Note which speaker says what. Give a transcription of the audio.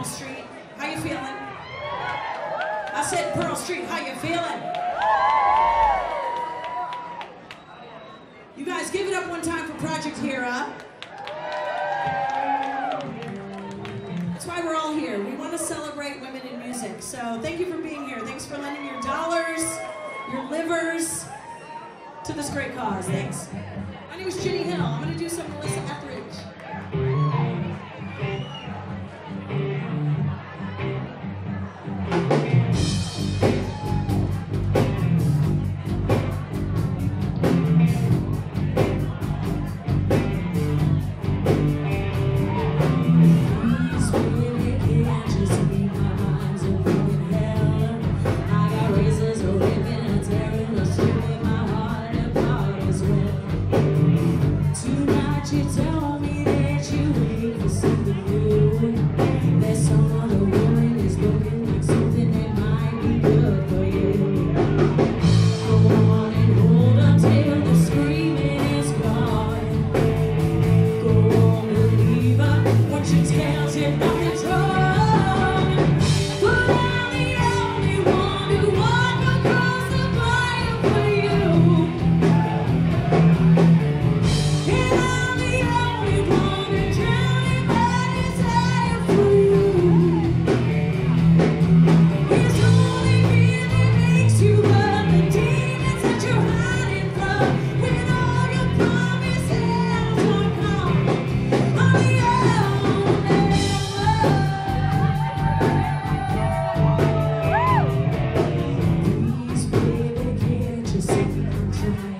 Speaker 1: Street. How you feeling? I said Pearl Street. How you feeling? You guys give it up one time for Project HERA. That's why we're all here. We want to celebrate women in music. So thank you for being here. Thanks for lending your dollars, your livers to this great cause. Thanks. My name is Ginny Hill. I'm going to do some Melissa Etheridge. Try.